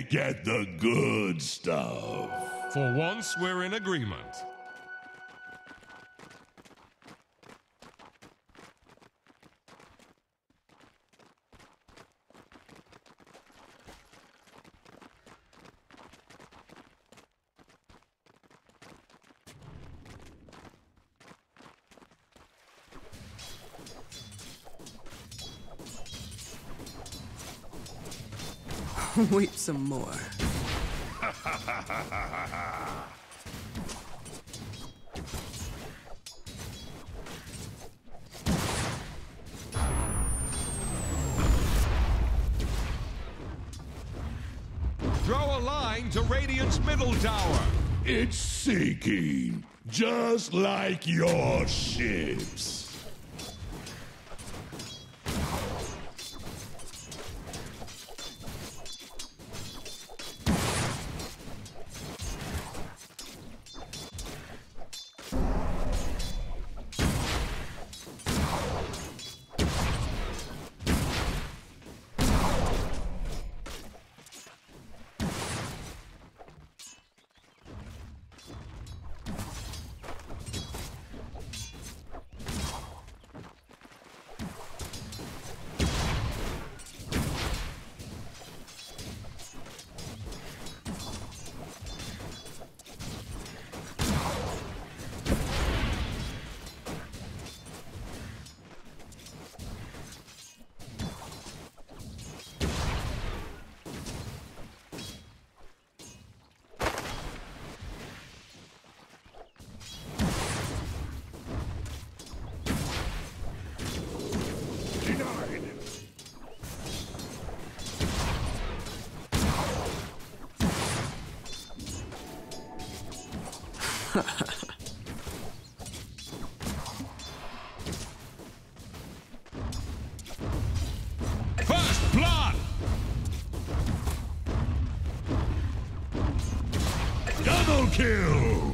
get the good stuff. For once, we're in agreement. Wait some more. Draw a line to Radiant's middle tower. It's sinking, just like your ships. First blood! Double kill!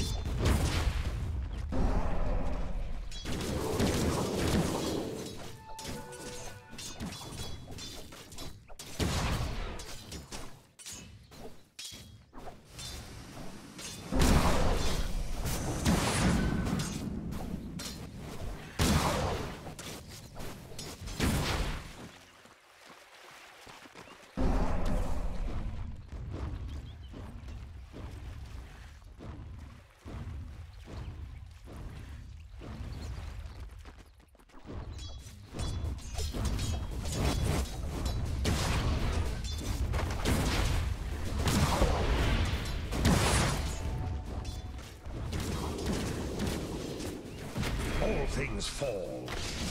All things fall.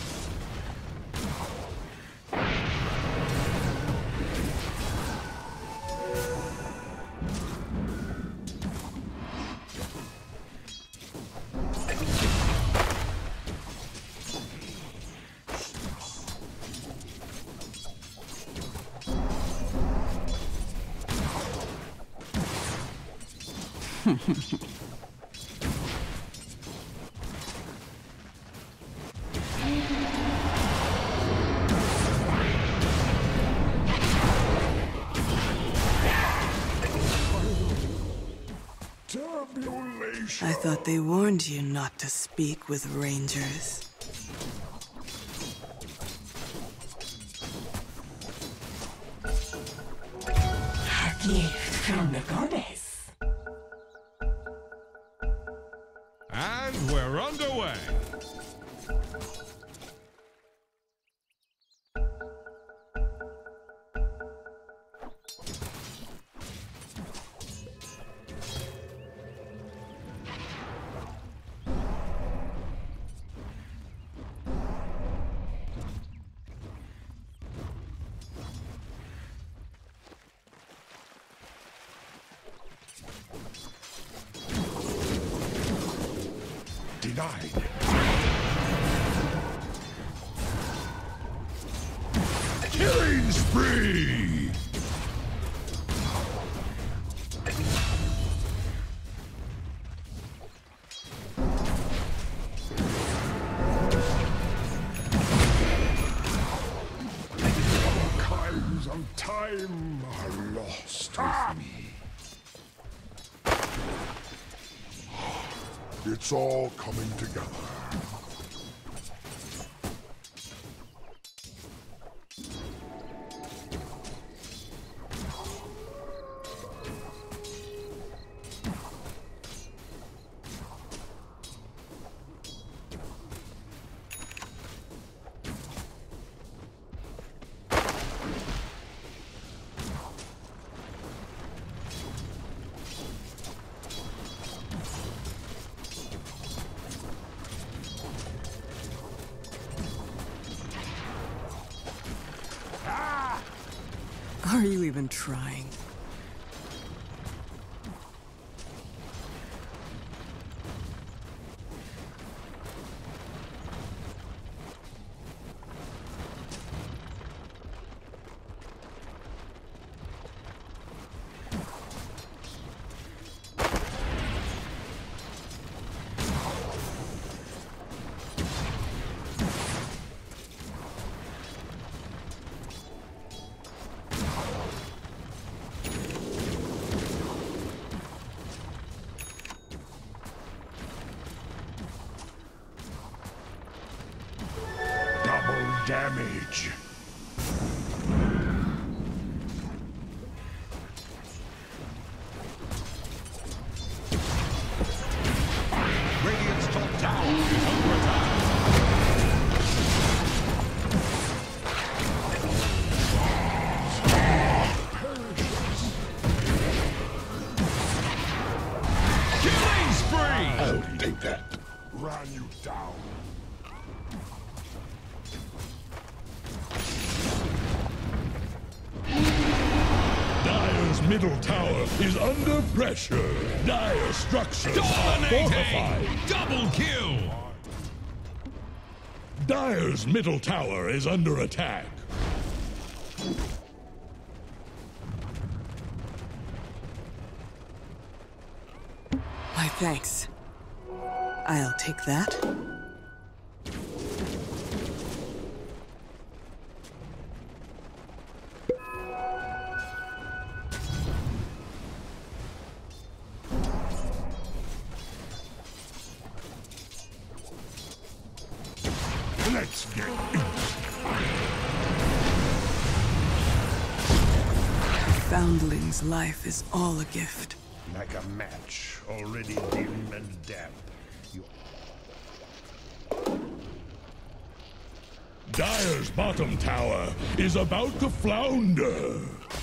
I thought they warned you not to speak with rangers. A gift from the goddess. And we're underway. Denied. Killing spree! All kinds of and time are lost with me. It's all coming together. Are you even trying? Damage. Radiant's top tower is under attack. Killing spree! I'll take that. Run you down. Dire's middle tower is under pressure. Dire structures are fortified. Dominating! Double kill! Dire's middle tower is under attack. My thanks. I'll take that. Let's get it. Foundling's life is all a gift. Like a match, already dim and damp. You... Dire's bottom tower is about to flounder.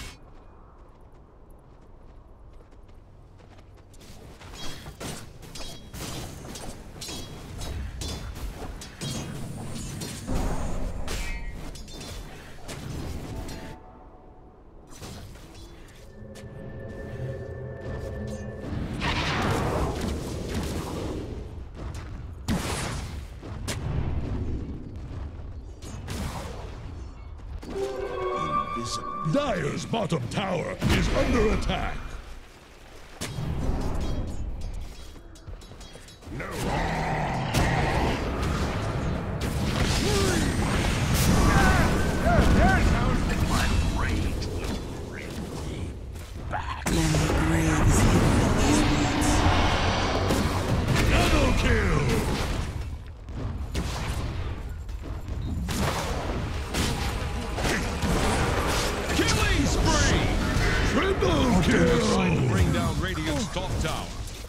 Dire's bottom tower is under attack. Many graves hidden in these woods. Double kill! Killing spree! Triple Trying to kill! bring down Radiant's top tower.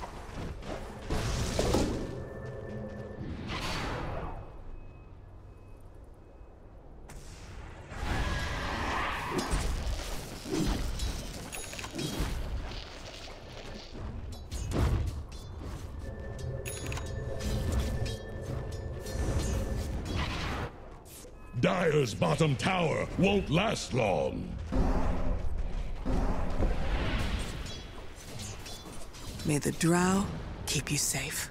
Dire's bottom tower won't last long. May the Drow keep you safe.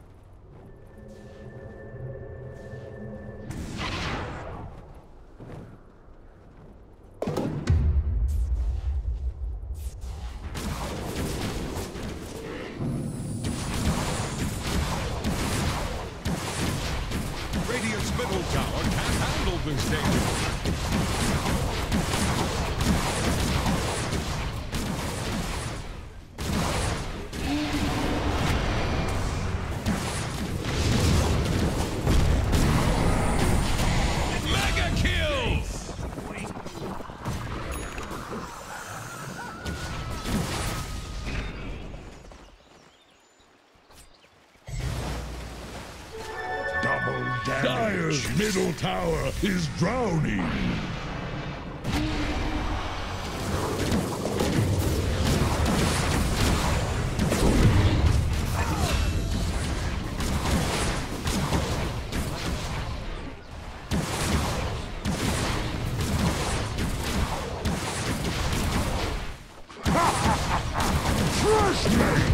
Radiant's middle tower can't handle this danger. middle tower is drowning. Trust me!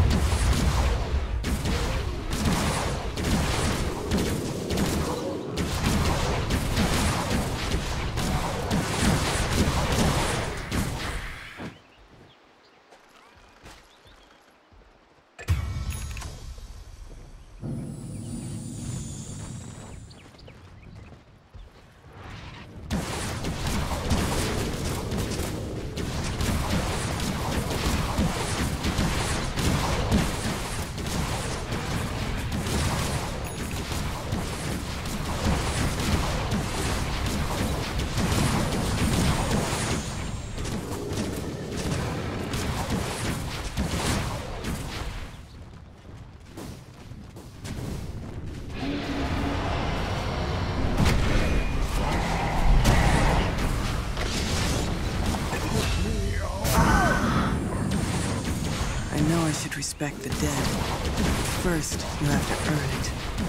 I know I should respect the dead. First, you have to earn it.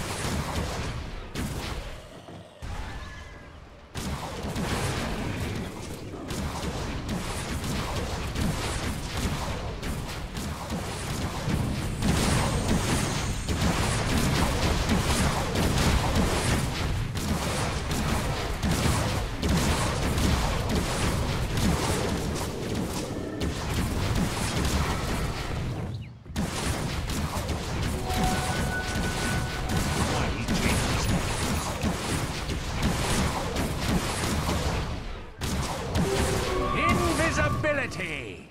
Invisibility!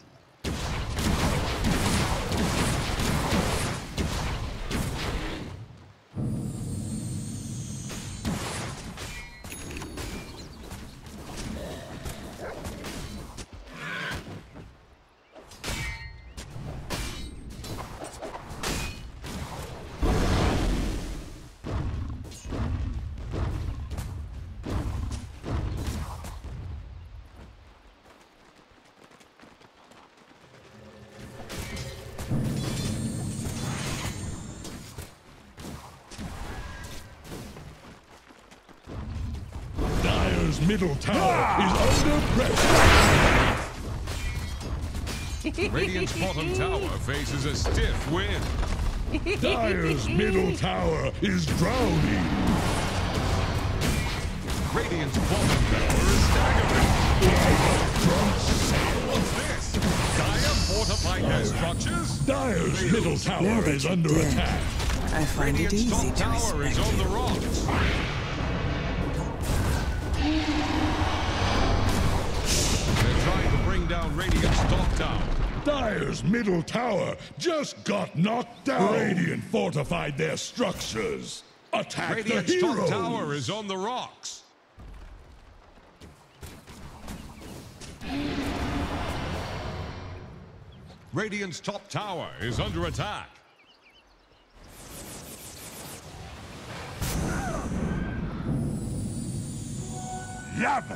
Dire's middle tower is under pressure. Radiant's bottom tower faces a stiff wind. Dire's middle tower is drowning. Radiant's bottom tower is staggering. What's this? Dire fortified their structures? Dire's middle Now tower that is you're under dead, attack. I find it Radiant's easy top to tower is respect on the you. rocks. They're trying to bring down Radiant's top tower. Dire's middle tower just got knocked down. Radiant fortified their structures. Attack Radiant's the top heroes. tower is on the rocks. Radiant's top tower is under attack. Lovely.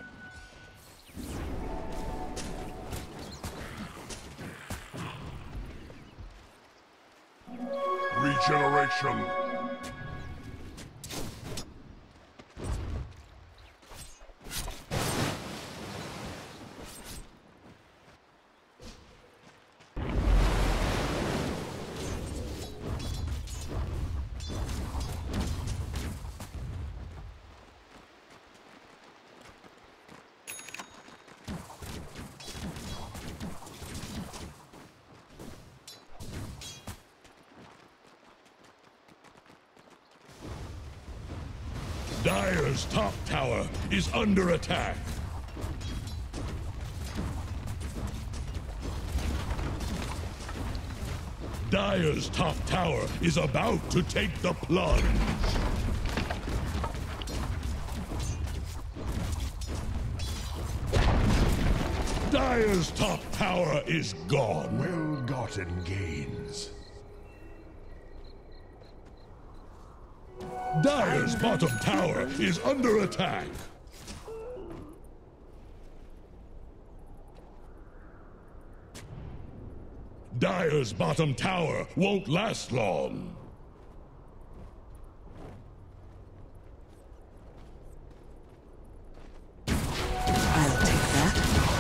Regeneration. Dire's top tower is under attack. Dire's top tower is about to take the plunge. Dire's top tower is gone. Well-gotten gains. Dire's bottom tower is under attack. Dire's bottom tower won't last long. I'll take that.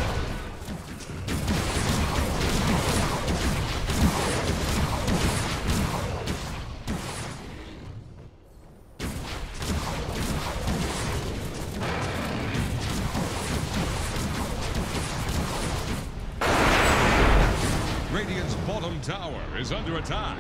Radiant's bottom tower is under attack.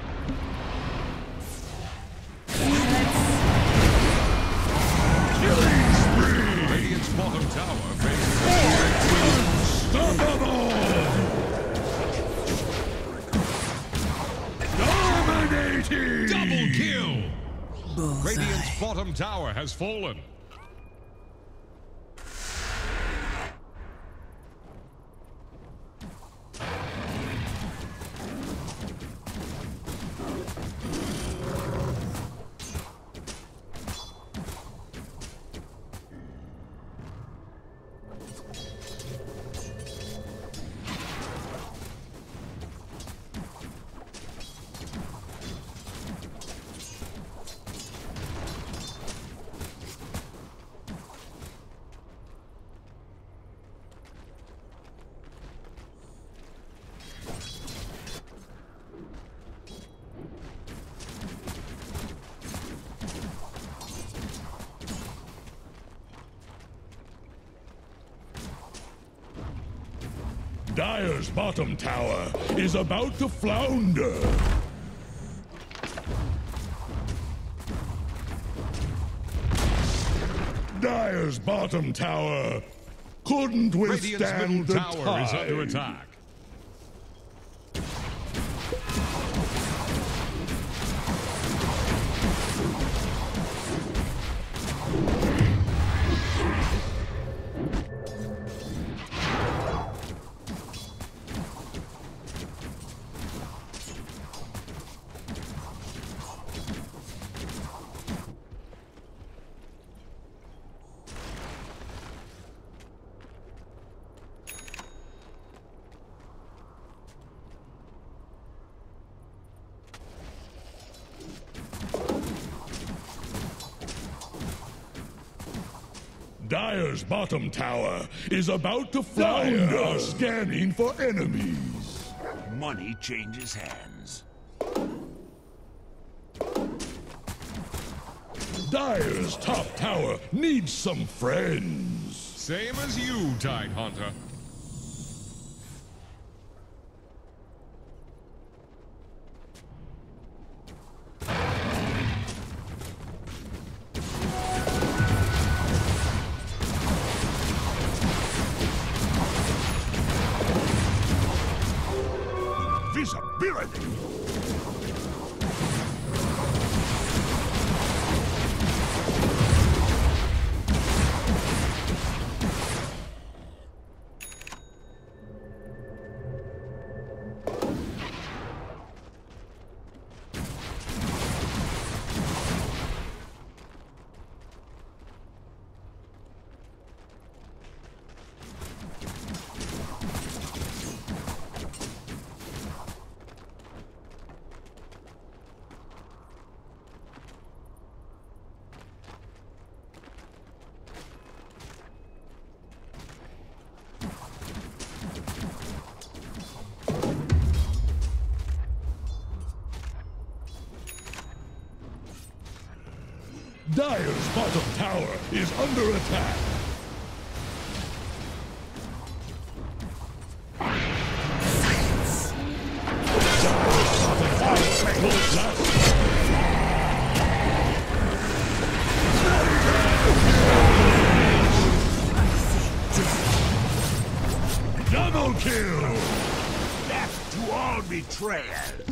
Killing spree! Radiant's bottom tower faces Unstoppable! Dominating! double kill. Bullseye. Radiant's bottom tower has fallen. Dire's bottom tower is about to flounder. Dire's bottom tower couldn't Radiant's withstand middle the tower is under tide. attack. Dire's bottom tower is about to flounder, scanning for enemies. Money changes hands. Dire's top tower needs some friends. Same as you, Tidehunter. Visibility! Dire's bottom tower is under attack. Dire's bottom tower won't last. Double kill! Death to all betrayers!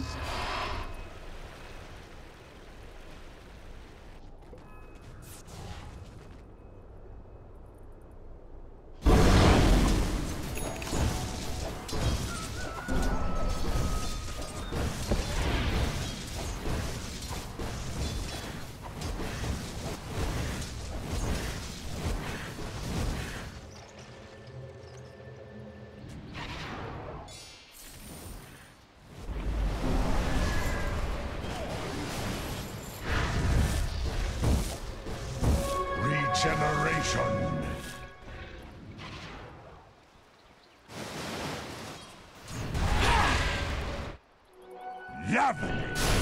Annihilation! Lovely!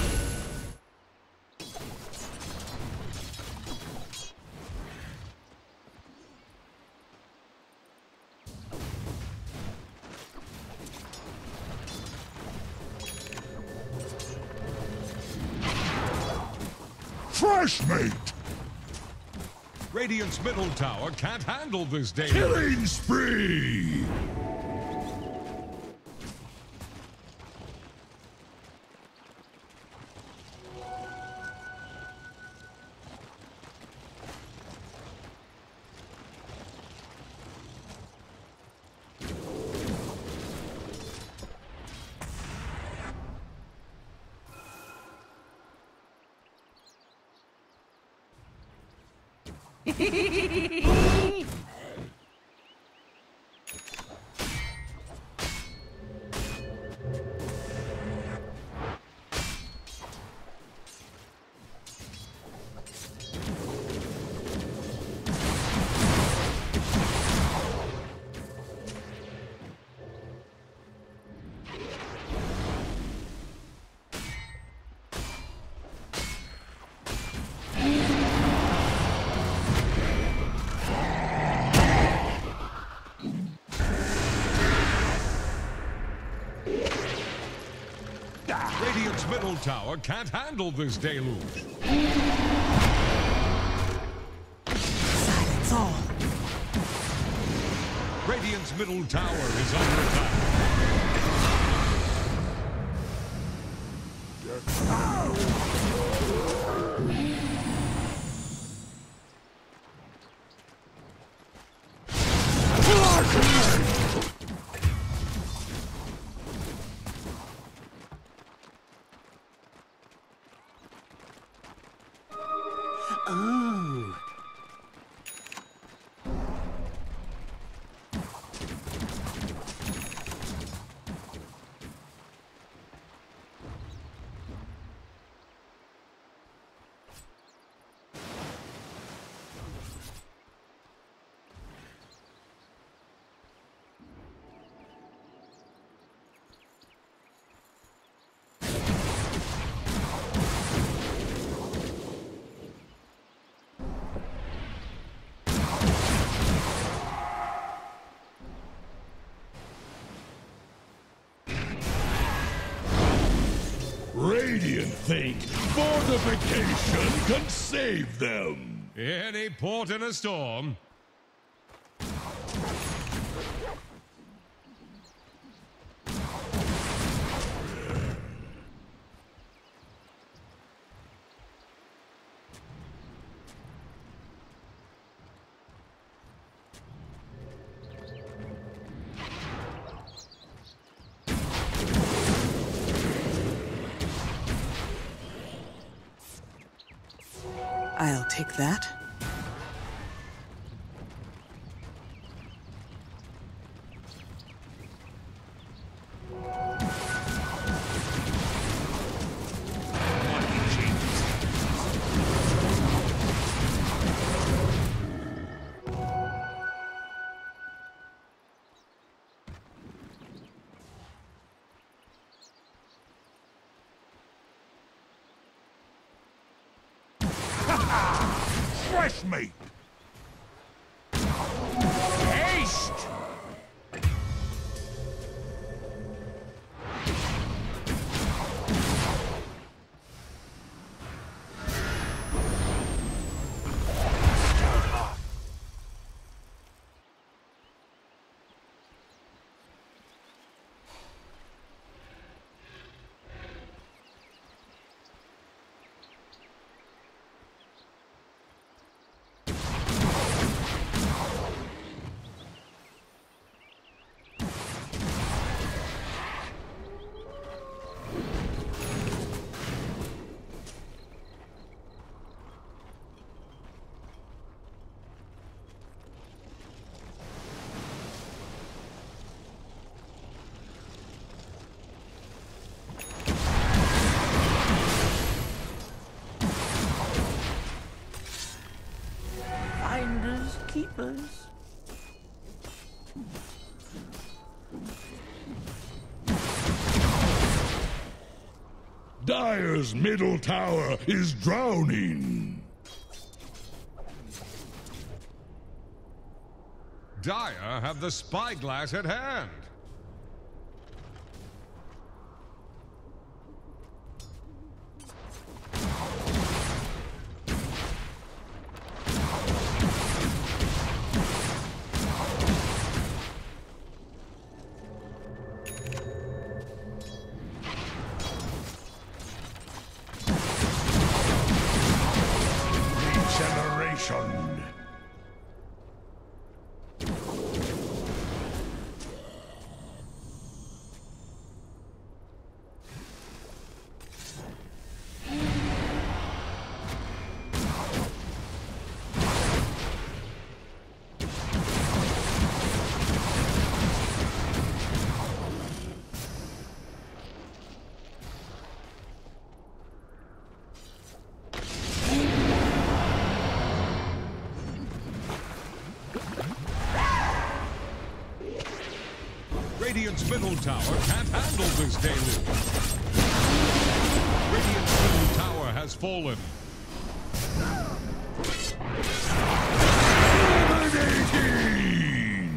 Fresh meat! Radiant's middle tower can't handle this day. Killing spree! Radiant's middle tower can't handle this deluge. Silence all. Radiant's middle tower is under attack. Oh. Radiant think fortification can save them! Any port in a storm. I'll take that. Fresh meat! Haste! Dire's middle tower is drowning. Dire have the spyglass at hand. Regeneration. Radiant's middle tower can't handle this deluge. Radiant's middle tower has fallen. Dominating!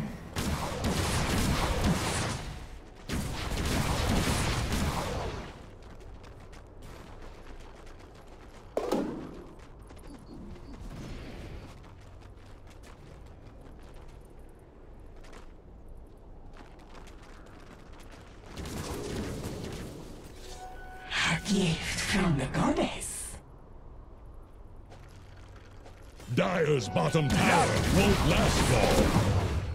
A gift from the goddess. Dire's bottom tower won't last long.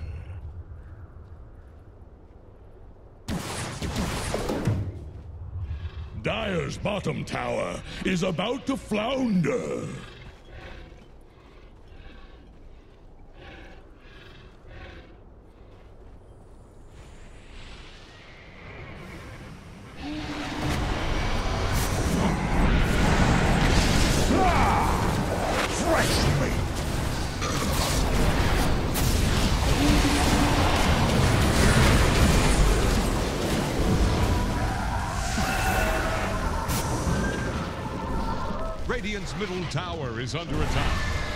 Dire's bottom tower is about to flounder. Freshly! Radiant's middle tower is under attack.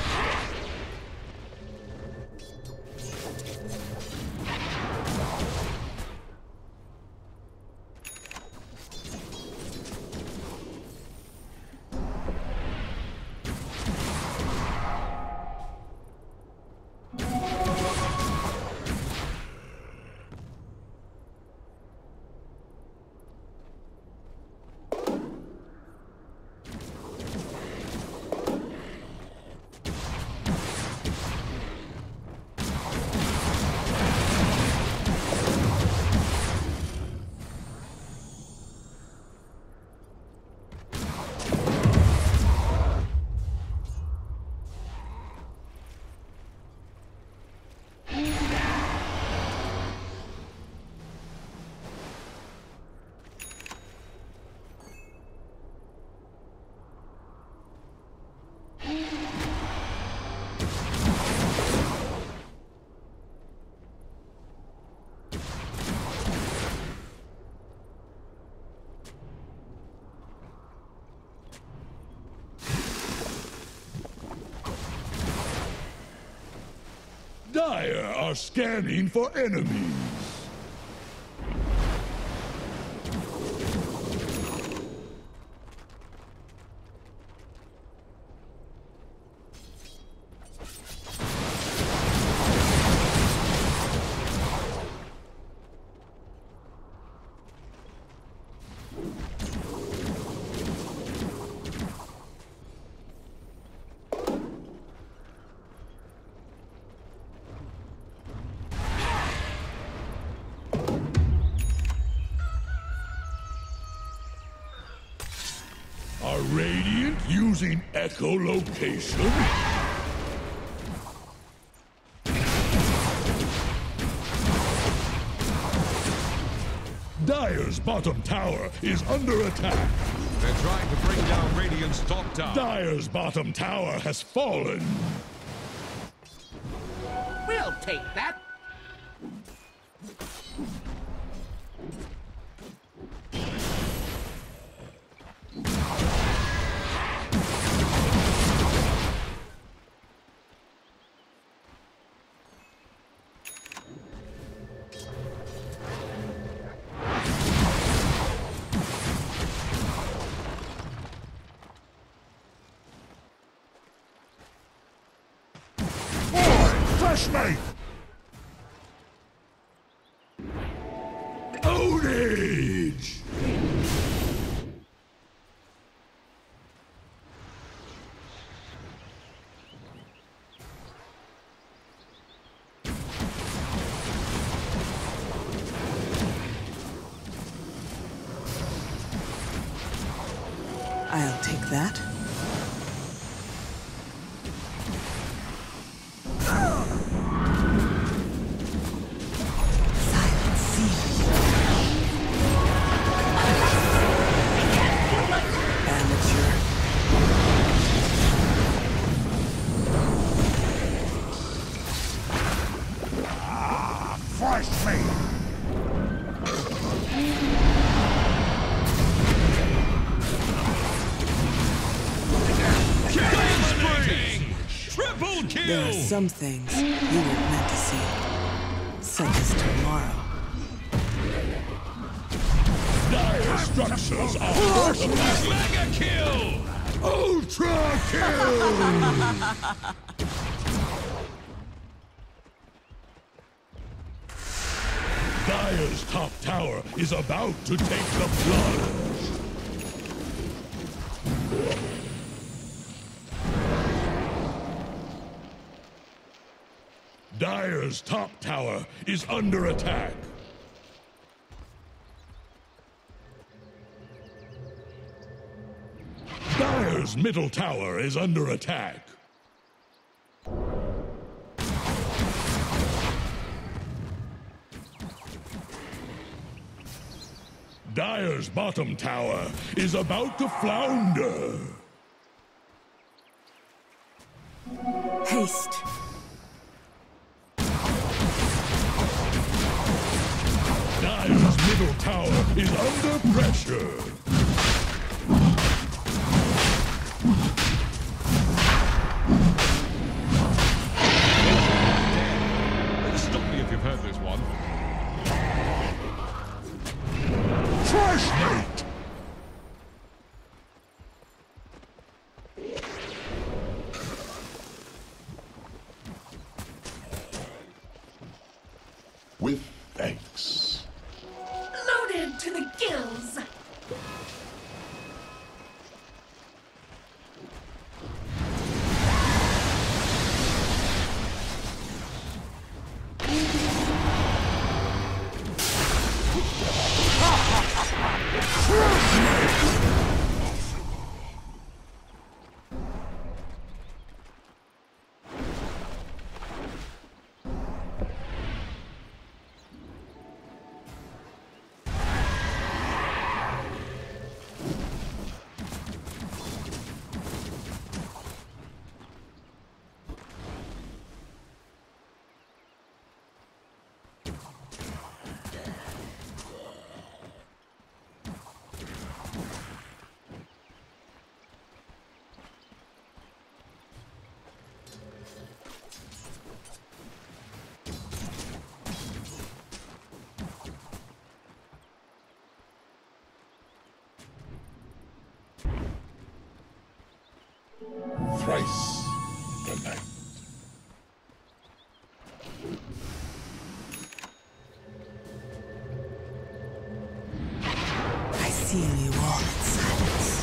Dire are scanning for enemies. Are Radiant using echolocation? Dire's bottom tower is under attack. They're trying to bring down Radiant's top tower. Dire's bottom tower has fallen. We'll take that. Fresh meat! Ownage! I'll take that. Silent sea. Amateur. Fresh meat! Triple kill! There are some things you weren't meant to see. Such as tomorrow. Dire structures are fortified! Mega kill! Ultra kill! Dire's top tower is about to take the plunge! Dire's top tower is under attack! Dire's middle tower is under attack! Dire's bottom tower is about to flounder! Haste. Dire's middle tower is under pressure! Stop me if you've heard this one. Fresh meat! With thanks. Loaded to the gills. Thrice the night. I seal you all in silence.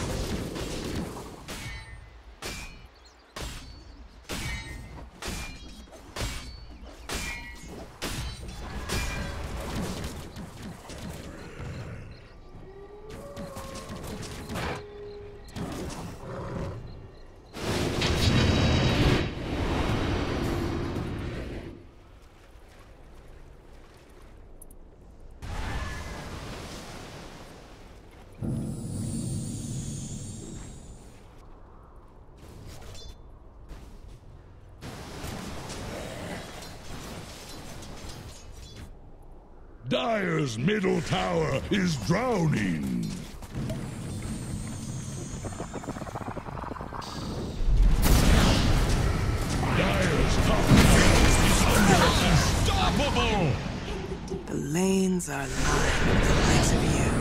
Dire's middle tower is drowning! Dire's top tower is under attack! Unstoppable! The lanes are lined with the likes of you.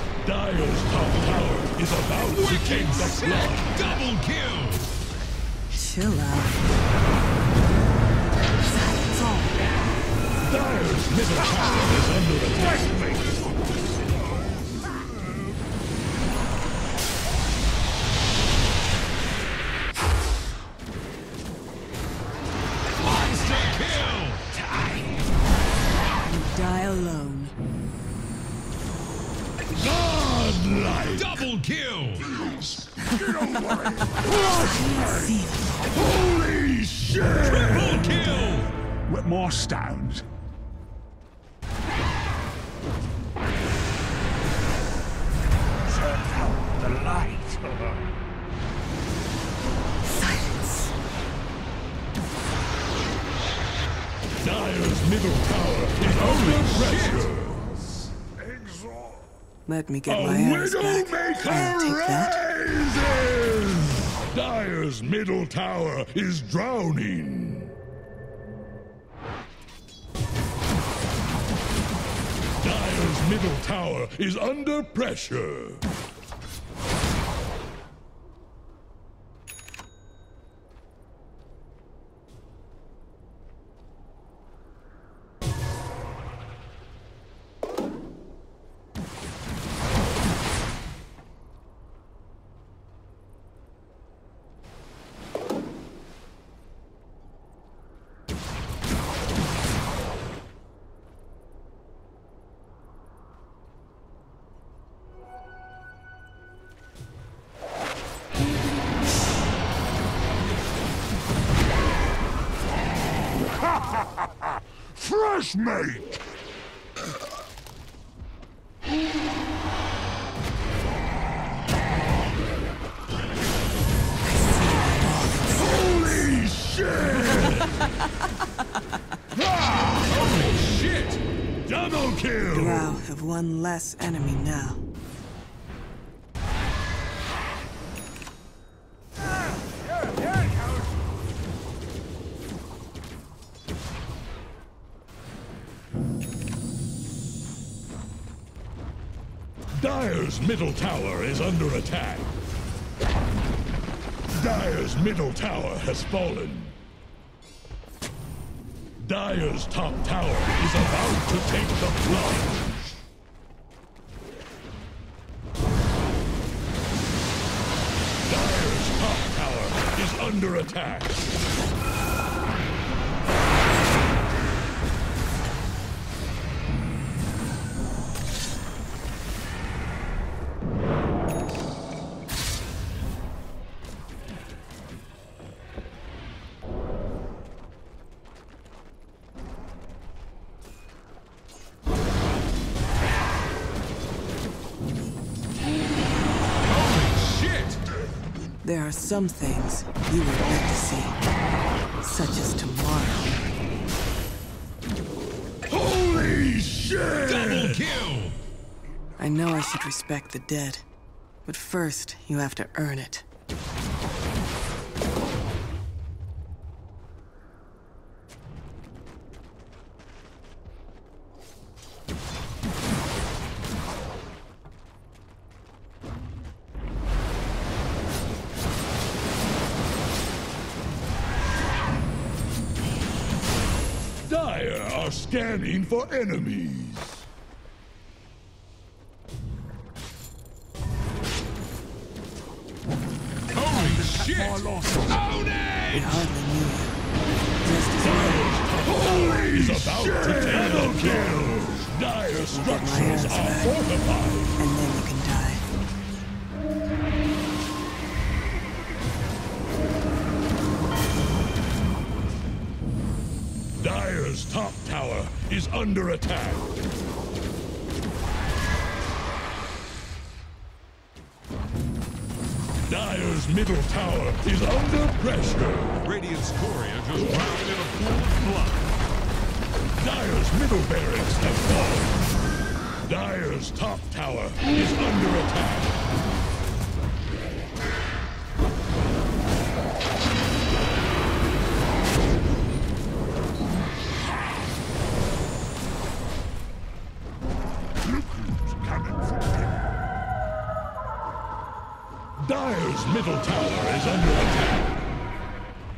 Dire's top tower is about to take the plunge! Double kill! Chill out. Silence all. Dire's middle tower is under attack. Die alone. Godlike! Double kill! Get away! See them. Holy shit! Triple kill! With more stones. Turn out the light. Silence. Dire's middle tower is under pressure. Let me get A my arrows back. Widowmaker I'll take that. rises! Dire's middle tower is drowning. Dire's middle tower is under pressure. Fresh meat! Holy shit! Holy shit! Double kill! Drow have one less enemy now. Dire's middle tower is under attack. Dire's middle tower has fallen. Dire's top tower is about to take the plunge. Dire's top tower is under attack. There are some things you would like to see, such as tomorrow. Holy shit! Double kill! I know I should respect the dead, but first you have to earn it. Dire are scanning for enemies. Holy shit! Own We it! hardly knew you. Just as well. Holy is about to take the kill. Dire Get my structures arrows are back. fortified. And then you can die. Dire's top tower is under attack. Dire's middle tower is under pressure. Radiant's courier just drowned in a pool of blood. Dire's middle barracks have fallen. Dire's top tower is under attack. Dire's middle tower is under attack.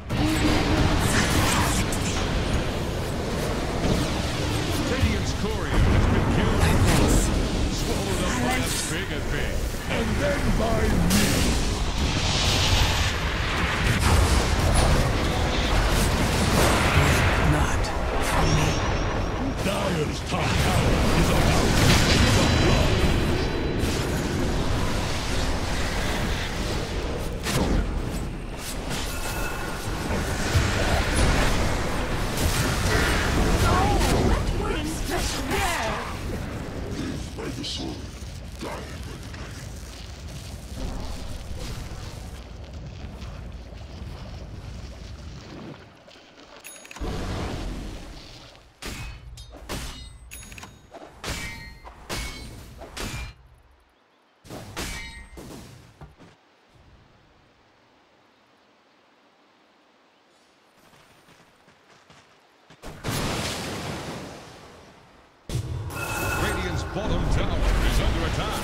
bottom tower is under attack.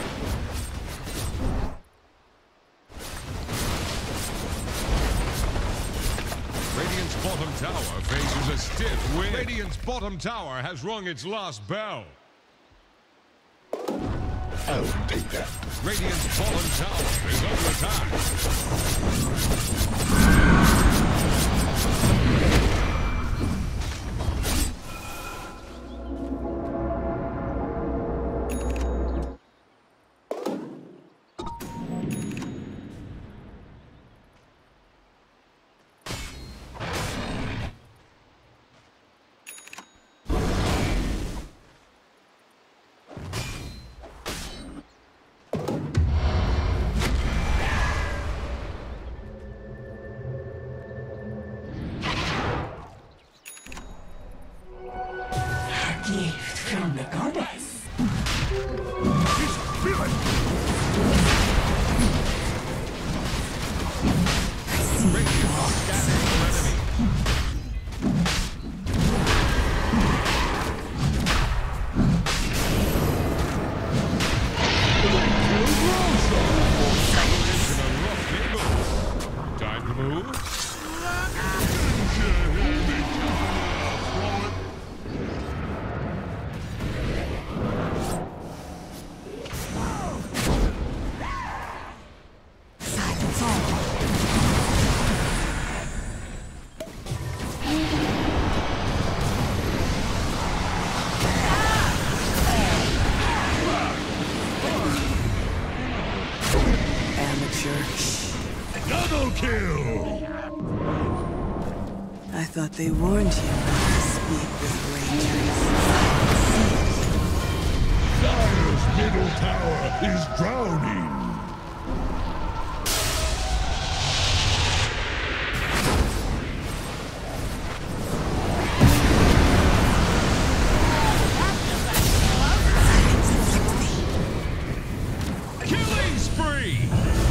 Radiant's bottom tower faces a stiff wind. Radiant's bottom tower has rung its last bell. I'll take that. Radiant's bottom tower is under attack. Gift from the goddess. He's a villain! Radiant are scanning for enemies. Time to move. Silence all. Amateur. Double kill! I thought they warned you not to speak with rangers. Dire's middle tower is drowning! Killing spree!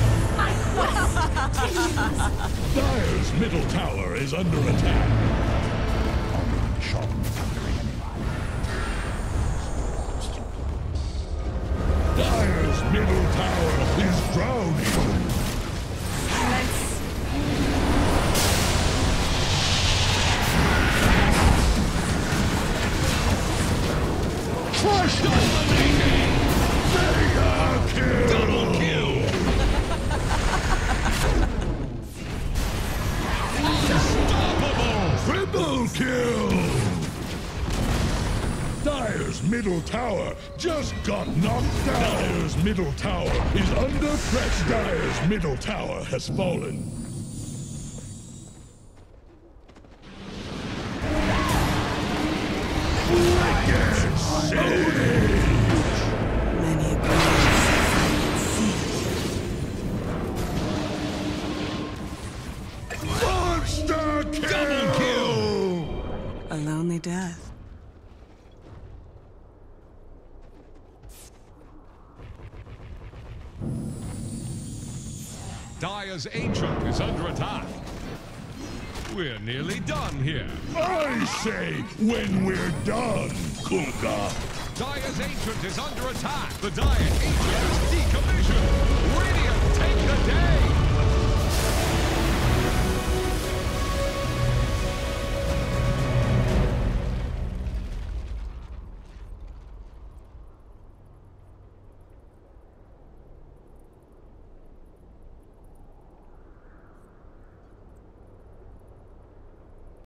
Dire's middle tower is under attack. Dire's middle tower is drowning. Crush dominating! Mega kill! Double kill! Unstoppable! Triple kill! Dire's middle tower just got knocked down. Dire's middle tower is under pressure. Dire's middle tower has fallen. Wicked City! Many graves. Monster kill! Double kill! A lonely death. Dire's Ancient is under attack. We're nearly done here. I say when we're done, Kuka. Dire's Ancient is under attack. The Dire Ancient is decommissioned. Radiant take the day.